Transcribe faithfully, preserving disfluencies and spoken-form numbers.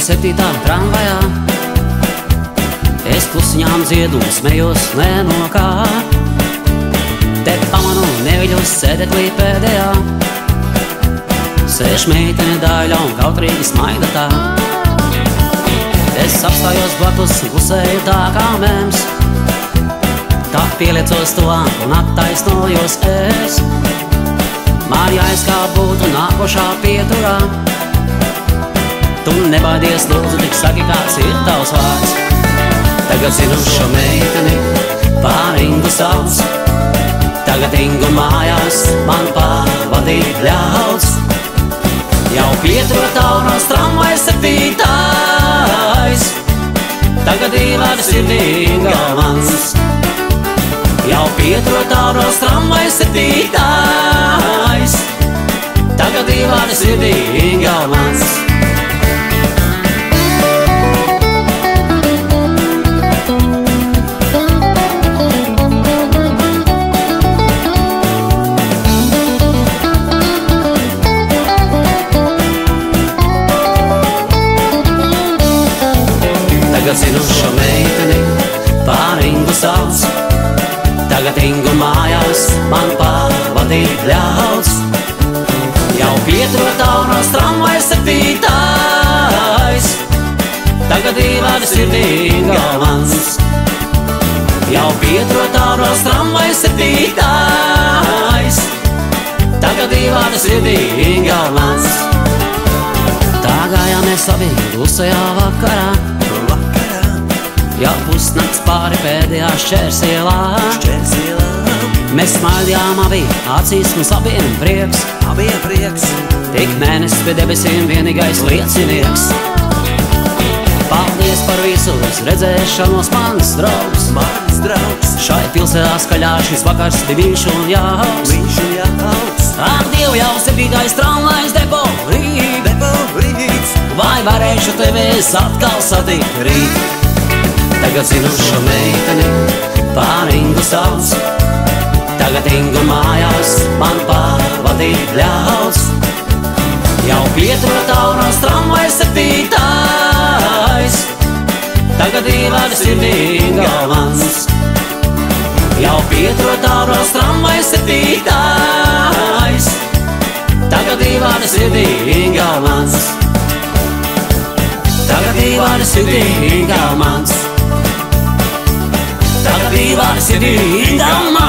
septītā tramvajā. Es klusiņām dziedu un smejos nenokā. Te pamanu neviļus sēdeklī pēdējā. Sēž meitene daļa un kautrīgi smaida tā. Es apstājos blakus un klusēju tā kā mēms. Tā pieliecos tuvāk un attaisnojos es. Man jāizkāp būtu nākošā pieturā. Tu nebaidies, lūdzu, tik saki, kāds ir tavs vārds. Tagad zinu šo meiteni, pār Ingu sauc. Tagad Ingu mājās man pārvadīt ļauts. Jau pieturtaunos tramvajs septītais. Tagad īvārds ir Inga mans. Jau pieturtaunos tramvajs septītais. Tagad īvārds ir Inga mans. Tagad zinu šo meiteni, pār Ingu sauc. Tagad Ingu mājās man pārvadīt ļauts. Jau pieturtaunos tramvajs septītais. Tagad īvārds ir Inga mans. Jau pieturtaunos tramvajs septītais. Tagad īvārds ir Inga mans. Tā gājām mēs abi klusajā vakarā. Jau pusnakts pāri pēdējā šķērsielā. Mēs smaidījām abi, acīs mums abiem prieks. Abiem prieks. Tik mēnesis pie debesīm vienīgais liecinieks. Paldies par visu uz redzēšanos, mans draugs. Mans draugs. Šai pilsētā skaļā šis vakars bija viņš un jauks. Viņš un jauks. Ak, Dievu, jau septītais tramvajs depo rīt. Depo rīts. Vai varēšu tevi es atkal satikt rīt? Tagad zinu šo meiteni, pār Ingu sauc. Tagad Ingu mājās man pārvadīt ļauts. Jau pieturtaunos tramvajs septītais. Tagad īvārds ir Inga mans. Jau pieturtaunos tramvajs septītais. Tagad īvārds ir Inga mans. Tagad īvārds ir Inga mans. Tagad īvārds ir Inga mans.